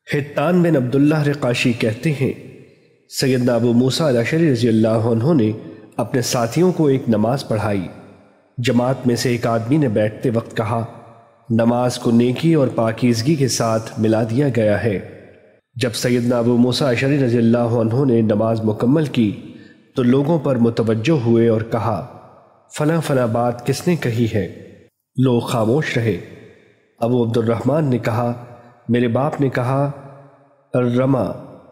حطان بن عبداللہ رقاشی کہتے ہیں سیدنا ابو موسیٰ الاشعری رضی اللہ عنہ نے اپنے ساتھیوں کو ایک نماز پڑھائی۔ جماعت میں سے ایک آدمی نے بیٹھتے وقت کہا، نماز کو نیکی اور پاکیزگی کے ساتھ ملا دیا گیا ہے۔ جب سیدنا ابو موسیٰ الاشعری رضی اللہ عنہ نے نماز مکمل کی تو لوگوں پر متوجہ ہوئے اور کہا، فلاں فلاں بات کس نے کہی ہے؟ لوگ خاموش رہے۔ ابو عبد الرحمن نے کہا، میرے باپ نے کہا الرما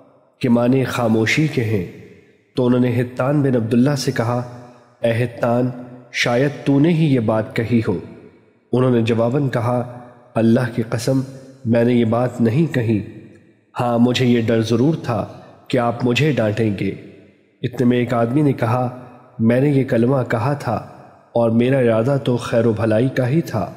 کے معنی خاموشی کے ہیں۔ تو انہوں نے حطان بن عبداللہ سے کہا، اے حطان، شاید تو نے ہی یہ بات کہی ہو۔ انہوں نے جواباً کہا، اللہ کی قسم میں نے یہ بات نہیں کہی، ہاں مجھے یہ ڈر ضرور تھا کہ آپ مجھے ڈانٹیں گے۔ اتنے میں ایک آدمی نے کہا، میں نے یہ کلمہ کہا تھا اور میرا ارادہ تو خیر و بھلائی کا ہی تھا۔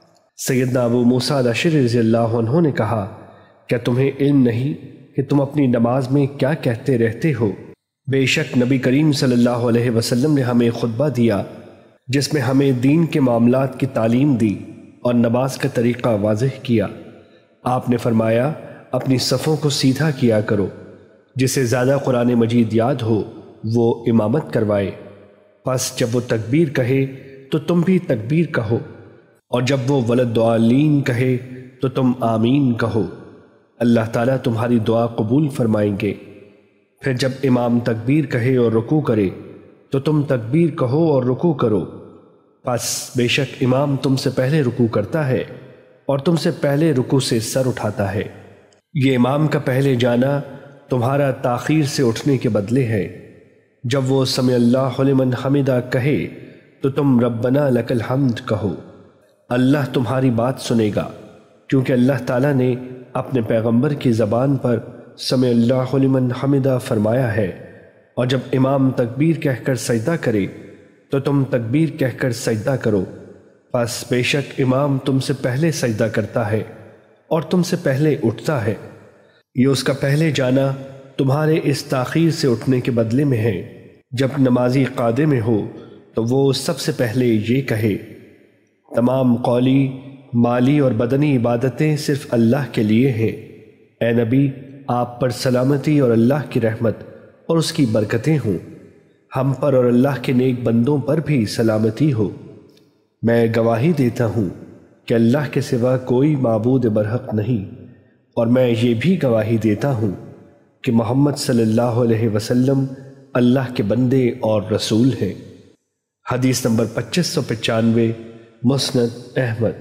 سیدنا ابو موسیٰ الاشعری رضی اللہ عنہ نے کہا، کیا تمہیں علم نہیں کہ تم اپنی نماز میں کیا کہتے رہتے ہو؟ بے شک نبی کریم صلی اللہ علیہ وسلم نے ہمیں خطبہ دیا جس میں ہمیں دین کے معاملات کی تعلیم دی اور نماز کا طریقہ واضح کیا۔ آپ نے فرمایا، اپنی صفوں کو سیدھا کیا کرو، جسے زیادہ قرآن مجید یاد ہو وہ امامت کروائے۔ پس جب وہ تکبیر کہے تو تم بھی تکبیر کہو، اور جب وہ ولضالین کہے تو تم آمین کہو۔ اللہ تعالیٰ تمہاری دعا قبول فرمائیں گے۔ پھر جب امام تکبیر کہے اور رکوع کرے تو تم تکبیر کہو اور رکوع کرو۔ پس بے شک امام تم سے پہلے رکوع کرتا ہے اور تم سے پہلے رکوع سے سر اٹھاتا ہے۔ یہ امام کا پہلے جانا تمہارا تاخیر سے اٹھنے کے بدلے ہے۔ جب وہ سمع اللہ لمن حمدہ کہے تو تم ربنا لک الحمد کہو۔ اللہ تمہاری بات سنے گا، کیونکہ اللہ تعالیٰ نے اپنے پیغمبر کی زبان پر سمع اللہ لمن حمدہ فرمایا ہے۔ اور جب امام تکبیر کہہ کر سجدہ کرے تو تم تکبیر کہہ کر سجدہ کرو۔ پس بے شک امام تم سے پہلے سجدہ کرتا ہے اور تم سے پہلے اٹھتا ہے۔ یہ اس کا پہلے جانا تمہارے اس تاخیر سے اٹھنے کے بدلے میں ہے۔ جب نمازی قعدے میں ہو تو وہ سب سے پہلے یہ کہے، تمام قولی، مالی اور بدنی عبادتیں صرف اللہ کے لیے ہیں۔ اے نبی، آپ پر سلامتی اور اللہ کی رحمت اور اس کی برکتیں ہوں۔ ہم پر اور اللہ کے نیک بندوں پر بھی سلامتی ہو۔ میں گواہی دیتا ہوں کہ اللہ کے سوا کوئی معبود برحق نہیں، اور میں یہ بھی گواہی دیتا ہوں کہ محمد صلی اللہ علیہ وسلم اللہ کے بندے اور رسول ہیں۔ حدیث نمبر 2595، مسند احمد۔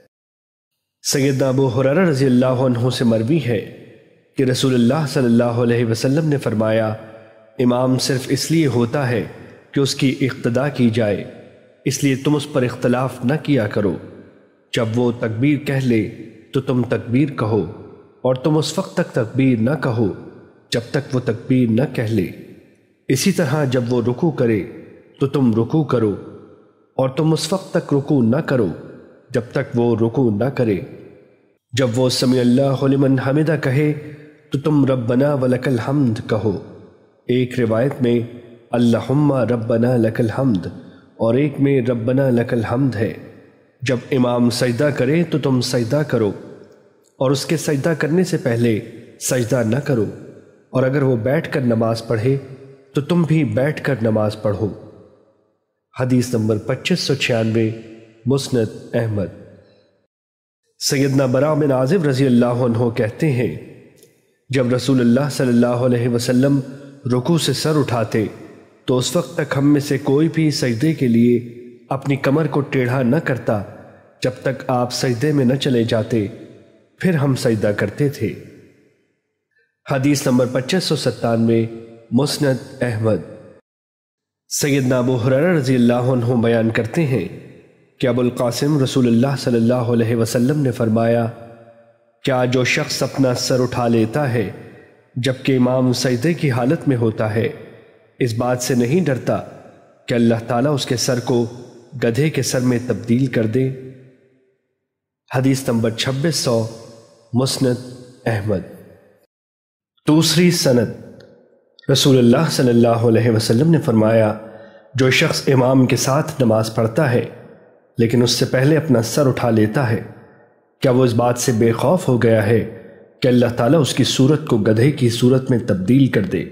سیدنا ابو ہریرہ رضی اللہ عنہ سے مروی ہے کہ رسول اللہ صلی اللہ علیہ وسلم نے فرمایا، امام صرف اس لیے ہوتا ہے کہ اس کی اقتداء کی جائے، اس لیے تم اس پر اختلاف نہ کیا کرو۔ جب وہ تکبیر کہہ لے تو تم تکبیر کہو، اور تم اس وقت تک تکبیر نہ کہو جب تک وہ تکبیر نہ کہہ لے۔ اسی طرح جب وہ رکوع کرے تو تم رکوع کرو، اور تم اس وقت تک رکوع نہ کرو جب تک وہ رکوع نہ کرے۔ جب وہ سمع اللہ لمن حمدہ کہے تو تم ربنا ولک الحمد کہو۔ ایک روایت میں اللہم ربنا لک الحمد اور ایک میں ربنا لک الحمد ہے۔ جب امام سجدہ کرے تو تم سجدہ کرو، اور اس کے سجدہ کرنے سے پہلے سجدہ نہ کرو، اور اگر وہ بیٹھ کر نماز پڑھے تو تم بھی بیٹھ کر نماز پڑھو۔ حدیث نمبر 2596، مسند احمد۔ سیدنا براء بن عازب رضی اللہ عنہ کہتے ہیں، جب رسول اللہ صلی اللہ علیہ وسلم رکوع سے سر اٹھاتے تو اس وقت تک ہم میں سے کوئی بھی سجدے کے لیے اپنی کمر کو ٹیڑھا نہ کرتا جب تک آپ سجدے میں نہ چلے جاتے، پھر ہم سجدہ کرتے تھے۔ حدیث نمبر 2597، مسند احمد۔ سیدنا ابو ہریرہ رضی اللہ عنہ بیان کرتے ہیں کہ ابو القاسم رسول اللہ صلی اللہ علیہ وسلم نے فرمایا، کیا جو شخص اپنا سر اٹھا لیتا ہے جبکہ امام سجدے کی حالت میں ہوتا ہے، اس بات سے نہیں ڈرتا کہ اللہ تعالیٰ اس کے سر کو گدھے کے سر میں تبدیل کر دے؟ حدیث نمبر 2600، مسند احمد۔ دوسری سند۔ رسول اللہ صلی اللہ علیہ وسلم نے فرمایا، جو شخص امام کے ساتھ نماز پڑھتا ہے لیکن اس سے پہلے اپنا سر اٹھا لیتا ہے، کیا وہ اس بات سے بے خوف ہو گیا ہے کہ اللہ تعالیٰ اس کی صورت کو گدھے کی صورت میں تبدیل کر دے۔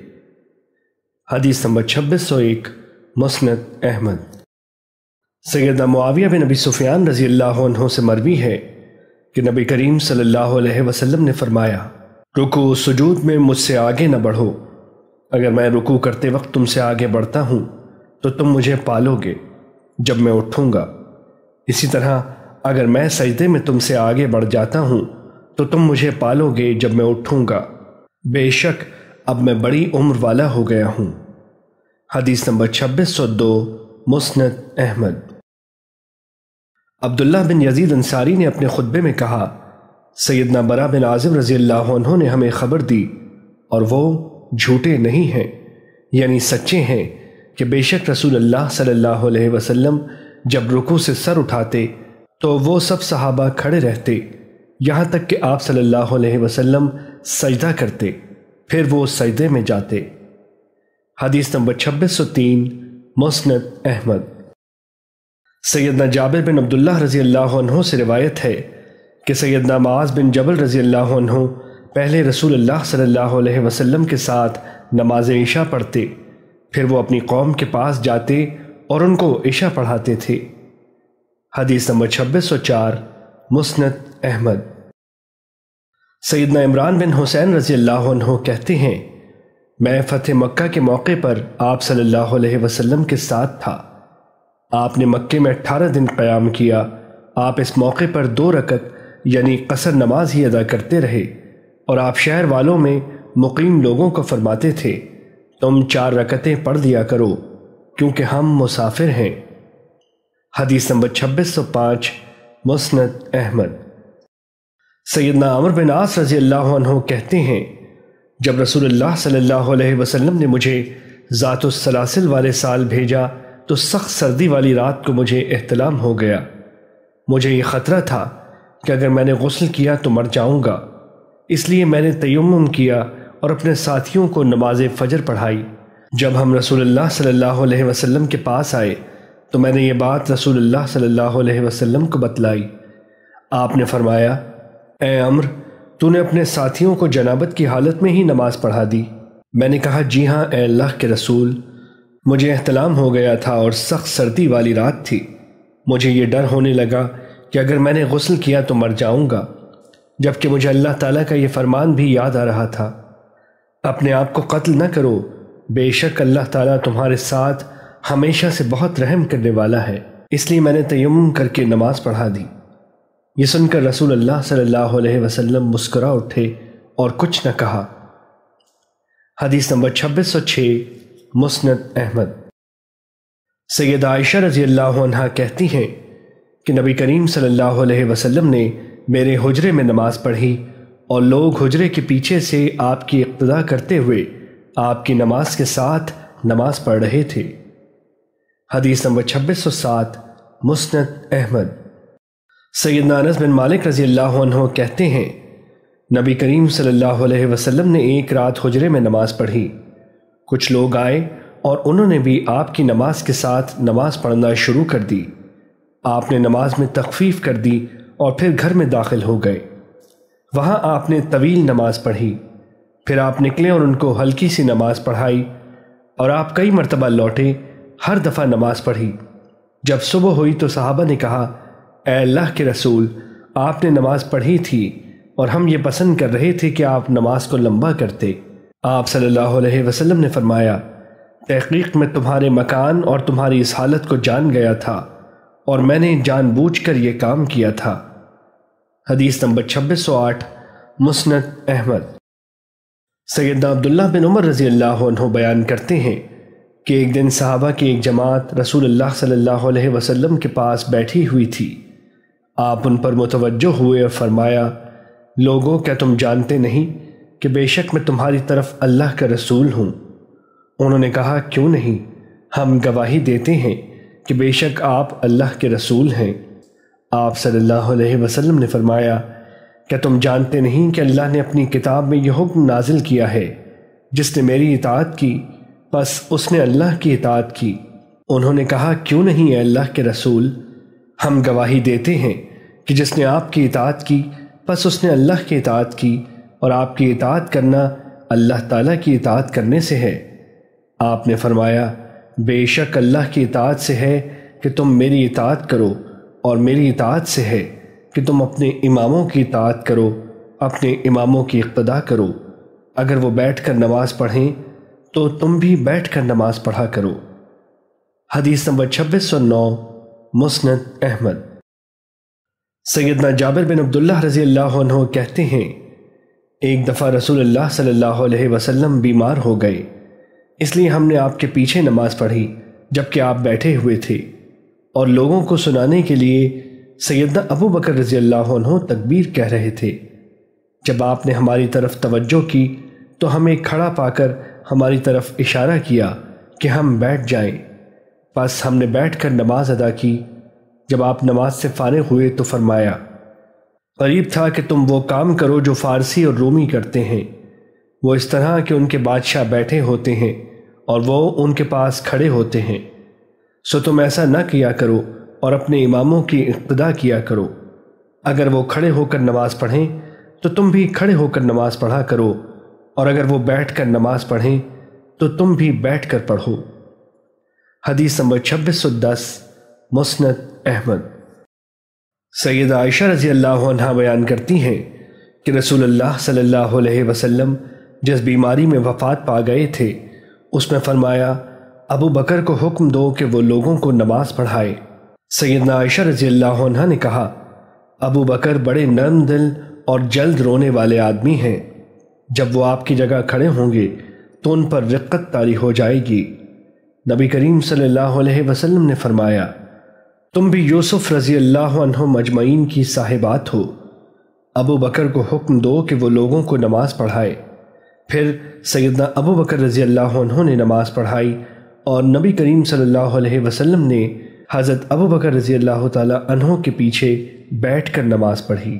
حدیث نمبر 2601 مسند احمد۔ سیدنا معاویہ بن ابی سفیان رضی اللہ عنہ سے مروی ہے کہ نبی کریم صلی اللہ علیہ وسلم نے فرمایا، رکوع سجود میں مجھ سے آگے نہ بڑھو، اگر میں رکوع کرتے وقت تم سے آگے بڑھتا ہوں تو تم مجھے پالو گے جب میں اٹھوں گا، اسی طرح اگر میں سجدے میں تم سے آگے بڑھ جاتا ہوں تو تم مجھے پالو گے جب میں اٹھوں گا، بے شک اب میں بڑی عمر والا ہو گیا ہوں۔ حدیث نمبر 2602 مسند احمد۔ عبداللہ بن یزید انصاری نے اپنے خطبے میں کہا، سیدنا برا بن عازب رضی اللہ عنہ نے ہمیں خبر دی اور وہ جھوٹے نہیں ہیں، یعنی سچے ہیں، کہ بے شک رسول اللہ صلی اللہ علیہ وسلم جب رکوع سے سر اٹھاتے تو وہ سب صحابہ کھڑے رہتے یہاں تک کہ آپ صلی اللہ علیہ وسلم سجدہ کرتے، پھر وہ سجدے میں جاتے۔ حدیث نمبر 2603 مسند احمد۔ سیدنا جابر بن عبداللہ رضی اللہ عنہ سے روایت ہے کہ سیدنا معاذ بن جبل رضی اللہ عنہ پہلے رسول اللہ صلی اللہ علیہ وسلم کے ساتھ نماز عشاء پڑھتے، پھر وہ اپنی قوم کے پاس جاتے اور ان کو عشاء پڑھاتے تھے۔ حدیث نمبر 2604 مسند احمد۔ سیدنا عمران بن حسین رضی اللہ عنہ کہتے ہیں، میں فتح مکہ کے موقع پر آپ صلی اللہ علیہ وسلم کے ساتھ تھا۔ آپ نے مکے میں 18 دن قیام کیا۔ آپ اس موقع پر 2 رکعت یعنی قصر نماز ہی ادا کرتے رہے، اور آپ شہر والوں میں مقیم لوگوں کو فرماتے تھے، تم 4 رکعتیں پڑھ دیا کرو کیونکہ ہم مسافر ہیں۔ حدیث نمبر 2605 مسند احمد۔ سیدنا عمر بن عاص رضی اللہ عنہ کہتے ہیں، جب رسول اللہ صلی اللہ علیہ وسلم نے مجھے ذات السلاسل والے سال بھیجا تو سخت سردی والی رات کو مجھے احتلام ہو گیا۔ مجھے یہ خطرہ تھا کہ اگر میں نے غسل کیا تو مر جاؤں گا، اس لیے میں نے تیمم کیا اور اپنے ساتھیوں کو نماز فجر پڑھائی۔ جب ہم رسول اللہ صلی اللہ علیہ وسلم کے پاس آئے تو میں نے یہ بات رسول اللہ صلی اللہ علیہ وسلم کو بتلائی۔ آپ نے فرمایا، اے عمر، تو نے اپنے ساتھیوں کو جنابت کی حالت میں ہی نماز پڑھا دی۔ میں نے کہا، جی ہاں اے اللہ کے رسول، مجھے احتلام ہو گیا تھا اور سخت سردی والی رات تھی۔ مجھے یہ ڈر ہونے لگا کہ اگر میں نے غسل کیا تو مر جاؤں گا، جبکہ مجھے اللہ تعالیٰ کا یہ فرمان بھی یاد آ رہا تھا، اپنے آپ کو قتل نہ کرو، بے شک اللہ تعالیٰ تمہارے ساتھ ہمیشہ سے بہت رحم کرنے والا ہے، اس لیے میں نے تیمم کر کے نماز پڑھا دی۔ یہ سن کر رسول اللہ صلی اللہ علیہ وسلم مسکرا اٹھے اور کچھ نہ کہا۔ حدیث نمبر 2606 مسند احمد۔ سیدہ عائشہ رضی اللہ عنہا کہتی ہیں کہ نبی کریم صلی اللہ علیہ وسلم نے میرے حجرے میں نماز پڑھی اور لوگ حجرے کے پیچھے سے آپ کی اقتداء کرتے ہوئے آپ کی نماز کے ساتھ نماز پڑھ رہے تھے۔ حدیث نمبر 2607 مسند احمد۔ سیدنا انس بن مالک رضی اللہ عنہ کہتے ہیں، نبی کریم صلی اللہ علیہ وسلم نے ایک رات حجرے میں نماز پڑھی۔ کچھ لوگ آئے اور انہوں نے بھی آپ کی نماز کے ساتھ نماز پڑھنا شروع کر دی۔ آپ نے نماز میں تخفیف کر دی اور پھر گھر میں داخل ہو گئے۔ وہاں آپ نے طویل نماز پڑھی، پھر آپ نکلے اور ان کو ہلکی سی نماز پڑھائی، اور آپ کئی مرتبہ لوٹے، ہر دفعہ نماز پڑھی۔ جب صبح ہوئی تو صحابہ نے کہا، اے اللہ کے رسول، آپ نے نماز پڑھی تھی اور ہم یہ پسند کر رہے تھے کہ آپ نماز کو لمبا کرتے۔ آپ صلی اللہ علیہ وسلم نے فرمایا، تحقیق میں تمہارے مکان اور تمہاری اس حالت کو جان گیا تھا اور میں نے جان بوجھ کر یہ کام کیا تھا۔ حدیث نمبر 2608 مسند احمد۔ سیدنا عبداللہ بن عمر رضی اللہ عنہ بیان کرتے ہیں کہ ایک دن صحابہ کی ایک جماعت رسول اللہ صلی اللہ علیہ وسلم کے پاس بیٹھی ہوئی تھی۔ آپ ان پر متوجہ ہوئے اور فرمایا، لوگوں، کیا تم جانتے نہیں کہ بے شک میں تمہاری طرف اللہ کا رسول ہوں؟ انہوں نے کہا، کیوں نہیں، ہم گواہی دیتے ہیں کہ بے شک آپ اللہ کے رسول ہیں۔ آپ صلی اللہ علیہ وسلم نے فرمایا، کیا تم جانتے نہیں کہ اللہ نے اپنی کتاب میں یہ حکم نازل کیا ہے، جس نے میری اطاعت کی پس اس نے اللہ کی اطاعت کی؟ انہوں نے کہا، کیوں نہیں اے اللہ کے رسول، ہم گواہی دیتے ہیں کہ جس نے آپ کی اطاعت کی پس اس نے اللہ کی اطاعت کی اور آپ کی اطاعت کرنا اللہ تعالیٰ کی اطاعت کرنے سے ہے۔ آپ نے فرمایا بے شک اللہ کی اطاعت سے ہے کہ تم میری اطاعت کرو، اور میری اطاعت سے ہے کہ تم اپنے اماموں کی اطاعت کرو، اپنے اماموں کی اقتداء کرو۔ اگر وہ بیٹھ کر نماز پڑھیں تو تم بھی بیٹھ کر نماز پڑھا کرو۔ حدیث نمبر 2609، مسند احمد۔ سیدنا جابر بن عبداللہ رضی اللہ عنہ کہتے ہیں ایک دفعہ رسول اللہ صلی اللہ علیہ وسلم بیمار ہو گئے، اس لیے ہم نے آپ کے پیچھے نماز پڑھی جبکہ آپ بیٹھے ہوئے تھے، اور لوگوں کو سنانے کے لیے سیدنا ابو بکر رضی اللہ عنہ تکبیر کہہ رہے تھے۔ جب آپ نے ہماری طرف توجہ کی تو ہمیں کھڑا پا کر ہماری طرف اشارہ کیا کہ ہم بیٹھ جائیں، پس ہم نے بیٹھ کر نماز ادا کی۔ جب آپ نماز سے فارغ ہوئے تو فرمایا قریب تھا کہ تم وہ کام کرو جو فارسی اور رومی کرتے ہیں، وہ اس طرح کہ ان کے بادشاہ بیٹھے ہوتے ہیں اور وہ ان کے پاس کھڑے ہوتے ہیں، سو تم ایسا نہ کیا کرو اور اپنے اماموں کی اقتداء کیا کرو۔ اگر وہ کھڑے ہو کر نماز پڑھیں تو تم بھی کھڑے ہو کر نماز پڑھا کرو، اور اگر وہ بیٹھ کر نماز پڑھیں تو تم بھی بیٹھ کر پڑھو۔ حدیث نمبر 2610، مسند احمد۔ سیدہ عائشہ رضی اللہ عنہا بیان کرتی ہیں کہ رسول اللہ صلی اللہ علیہ وسلم جس بیماری میں وفات پا گئے تھے اس میں فرمایا ابو بکر کو حکم دو کہ وہ لوگوں کو نماز پڑھائے۔ سیدنا عائشہ رضی اللہ عنہا نے کہا ابو بکر بڑے نرم دل اور جلد رونے والے آدمی ہیں، جب وہ آپ کی جگہ کھڑے ہوں گے تو ان پر رقت طاری ہو جائے گی۔ نبی کریم صلی اللہ علیہ وسلم نے فرمایا تم بھی یوسف رضی اللہ عنہ مجمعین کی صاحبات ہو۔ ابو بکر کو حکم دو کہ وہ لوگوں کو نماز پڑھائے۔ پھر سیدنا ابو بکر رضی اللہ عنہ نے نماز پڑھائی، اور نبی کریم صلی اللہ علیہ وسلم نے حضرت ابو بکر رضی اللہ تعالی عنہ کے پیچھے بیٹھ کر نماز پڑھی۔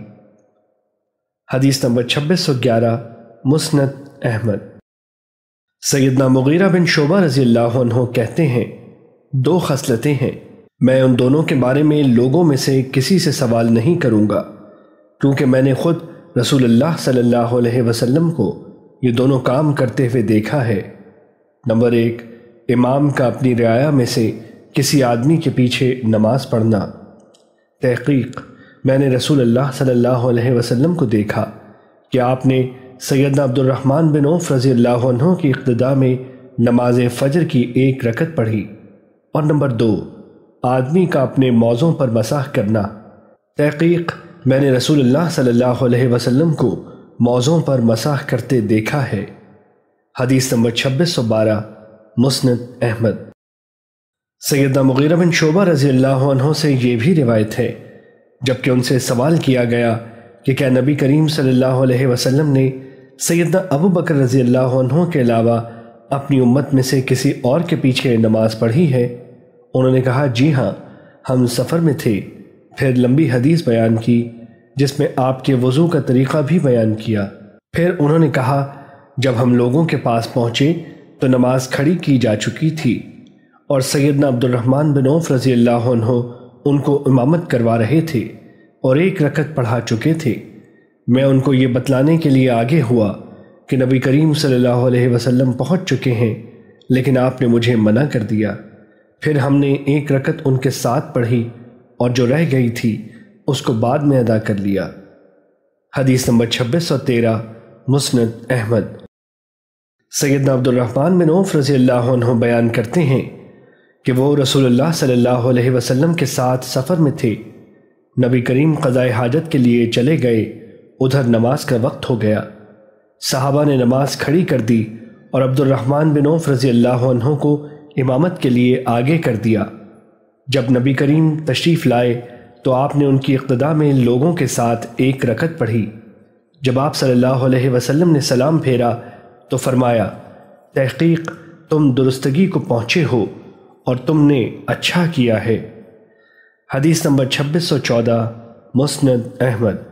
حدیث نمبر 2611، مسند احمد۔ سیدنا مغیرہ بن شعبہ رضی اللہ عنہ کہتے ہیں دو خصلتیں ہیں، میں ان دونوں کے بارے میں لوگوں میں سے کسی سے سوال نہیں کروں گا، کیونکہ میں نے خود رسول اللہ صلی اللہ علیہ وسلم کو یہ دونوں کام کرتے ہوئے دیکھا ہے۔ نمبر 1، امام کا اپنی رعایا میں سے کسی آدمی کے پیچھے نماز پڑھنا۔ تحقیق، میں نے رسول اللہ صلی اللہ علیہ وسلم کو دیکھا کہ آپ نے سیدنا عبد الرحمن بن عوف رضی اللہ عنہ کی اقتداء میں نماز فجر کی 1 رکعت پڑھی۔ اور نمبر 2، آدمی کا اپنے موزوں پر مسح کرنا۔ تحقیق، میں نے رسول اللہ صلی اللہ علیہ وسلم کو موزوں پر مسح کرتے دیکھا ہے۔ حدیث نمبر 2612، مسند احمد۔ سیدنا مغیرہ بن شعبہ رضی اللہ عنہ سے یہ بھی روایت ہے، جبکہ ان سے سوال کیا گیا کہ کیا نبی کریم صلی اللہ علیہ وسلم نے سیدنا ابو بکر رضی اللہ عنہ کے علاوہ اپنی امت میں سے کسی اور کے پیچھے نماز پڑھی ہے؟ انہوں نے کہا جی ہاں، ہم سفر میں تھے۔ پھر لمبی حدیث بیان کی جس میں آپ کے وضو کا طریقہ بھی بیان کیا۔ پھر انہوں نے کہا جب ہم لوگوں کے پاس پہنچے تو نماز کھڑی کی جا چکی تھی، اور سیدنا عبد الرحمن بن عوف رضی اللہ عنہ ان کو امامت کروا رہے تھے اور 1 رکعت پڑھا چکے تھے۔ میں ان کو یہ بتلانے کے لیے آگے ہوا کہ نبی کریم صلی اللہ علیہ وسلم پہنچ چکے ہیں، لیکن آپ نے مجھے منع کر دیا۔ پھر ہم نے 1 رکعت ان کے ساتھ پڑھی، اور جو رہ گئی تھی اس کو بعد میں ادا کر لیا۔ حدیث نمبر 2613، مسند احمد۔ سیدنا عبد الرحمن بن عوف رضی اللہ عنہ بیان کرتے ہیں کہ وہ رسول اللہ صلی اللہ علیہ وسلم کے ساتھ سفر میں تھے۔ نبی کریم قضاء حاجت کے لیے چلے گئے، ادھر نماز کا وقت ہو گیا۔ صحابہ نے نماز کھڑی کر دی اور عبد الرحمن بن عوف رضی اللہ عنہ کو امامت کے لیے آگے کر دیا۔ جب نبی کریم تشریف لائے تو آپ نے ان کی اقتداء میں لوگوں کے ساتھ 1 رکعت پڑھی۔ جب آپ صلی اللہ علیہ وسلم نے سلام پھیرا تو فرمایا تحقیق تم درستگی کو پہنچے ہو اور تم نے اچھا کیا ہے۔ حدیث نمبر 2614، مسند احمد۔